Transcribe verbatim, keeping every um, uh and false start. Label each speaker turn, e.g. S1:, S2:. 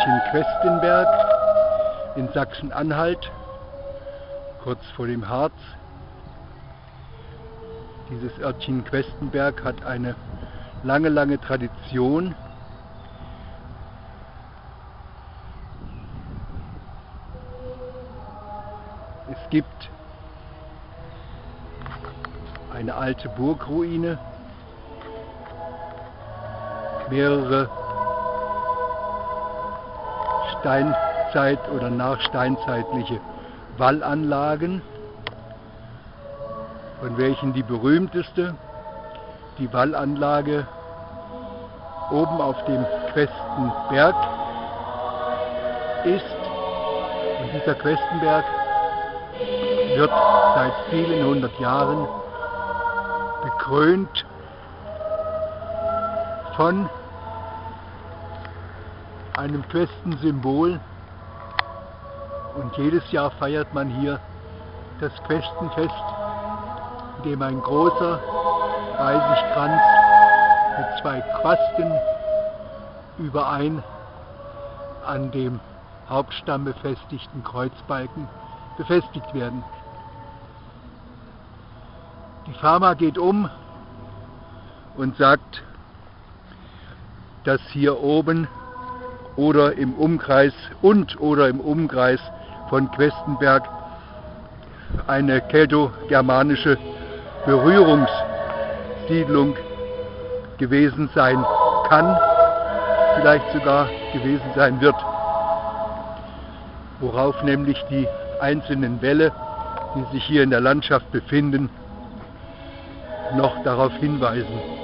S1: Örtchen Questenberg in Sachsen-Anhalt, kurz vor dem Harz. Dieses Örtchen Questenberg hat eine lange, lange Tradition. Es gibt eine alte Burgruine, mehrere Steinzeit- oder nachsteinzeitliche Wallanlagen, von welchen die berühmteste die Wallanlage oben auf dem Questenberg ist. Und dieser Questenberg wird seit vielen hundert Jahren bekrönt von einem Questensymbol, und jedes Jahr feiert man hier das Questenfest, in dem ein großer Reisigkranz mit zwei Quasten überein an dem Hauptstamm befestigten Kreuzbalken befestigt werden. Die Fama geht um und sagt, dass hier oben oder im Umkreis und oder im Umkreis von Questenberg eine kelto-germanische Berührungssiedlung gewesen sein kann, vielleicht sogar gewesen sein wird, worauf nämlich die einzelnen Wälle, die sich hier in der Landschaft befinden, noch darauf hinweisen.